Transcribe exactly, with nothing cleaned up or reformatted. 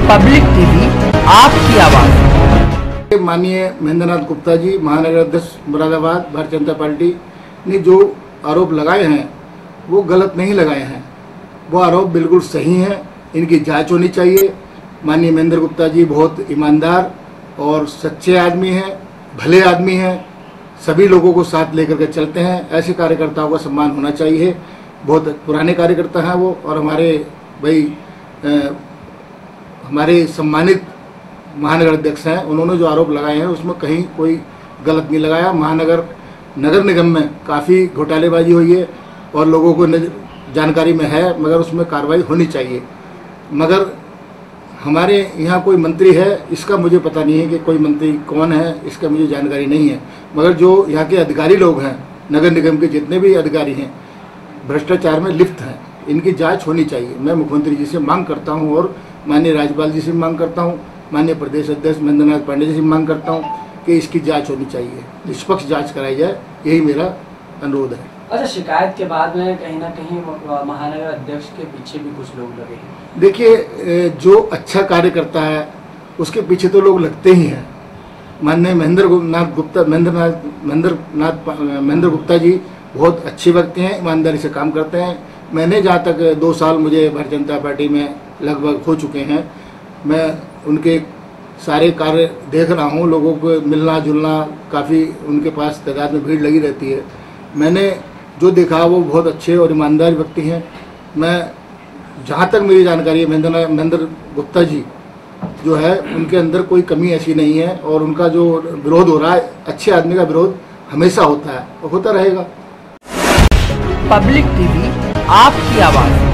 Public TV, आपकी आवाज। माननीय महेंद्रनाथ गुप्ता जी, महानगर अध्यक्ष मुरादाबाद, भारतीय जनता पार्टी ने जो आरोप लगाए हैं वो गलत नहीं लगाए हैं, वो आरोप बिल्कुल सही हैं। इनकी जांच होनी चाहिए। माननीय महेंद्र गुप्ता जी बहुत ईमानदार और सच्चे आदमी हैं, भले आदमी हैं, सभी लोगों को साथ लेकर के चलते हैं। ऐसे कार्यकर्ताओं का सम्मान होना चाहिए। बहुत पुराने कार्यकर्ता हैं वो, और हमारे भाई आ, हमारे सम्मानित महानगर अध्यक्ष हैं। उन्होंने जो आरोप लगाए हैं उसमें कहीं कोई गलत नहीं लगाया। महानगर नगर निगम में काफ़ी घोटालेबाजी हुई है और लोगों को जानकारी में है, मगर उसमें कार्रवाई होनी चाहिए। मगर हमारे यहाँ कोई मंत्री है, इसका मुझे पता नहीं है कि कोई मंत्री कौन है, इसका मुझे जानकारी नहीं है। मगर जो यहाँ के अधिकारी लोग हैं, नगर निगम के जितने भी अधिकारी हैं, भ्रष्टाचार में लिप्त हैं। इनकी जांच होनी चाहिए। मैं मुख्यमंत्री जी से मांग करता हूँ और माननीय राज्यपाल जी से मांग करता हूँ, माननीय प्रदेश अध्यक्ष महेंद्रनाथ पांडे जी से मांग करता हूँ कि इसकी जांच होनी चाहिए, निष्पक्ष जांच कराई जाए, यही मेरा अनुरोध है। अच्छा, शिकायत के बाद में कहीं ना कहीं महानगर अध्यक्ष के पीछे भी कुछ लोग लगे हैं। देखिए, जो अच्छा कार्य करता है उसके पीछे तो लोग लगते ही हैं। माननीय महेंद्र नाथ गुप्ता महेंद्रनाथ महेंद्र नाथ महेंद्र गुप्ता जी बहुत अच्छे व्यक्ति हैं, ईमानदारी से काम करते हैं। मैंने जहाँ तक दो साल मुझे भारतीय जनता पार्टी में लगभग हो चुके हैं, मैं उनके सारे कार्य देख रहा हूँ। लोगों को मिलना जुलना, काफ़ी उनके पास तादाद में भीड़ लगी रहती है। मैंने जो देखा वो बहुत अच्छे और ईमानदार व्यक्ति हैं। मैं जहाँ तक मेरी जानकारी है, महेंद्र महेंद्र गुप्ता जी जो है उनके अंदर कोई कमी ऐसी नहीं है, और उनका जो विरोध हो रहा है, अच्छे आदमी का विरोध हमेशा होता है और होता रहेगा। पब्लिक टीवी, आपकी आवाज।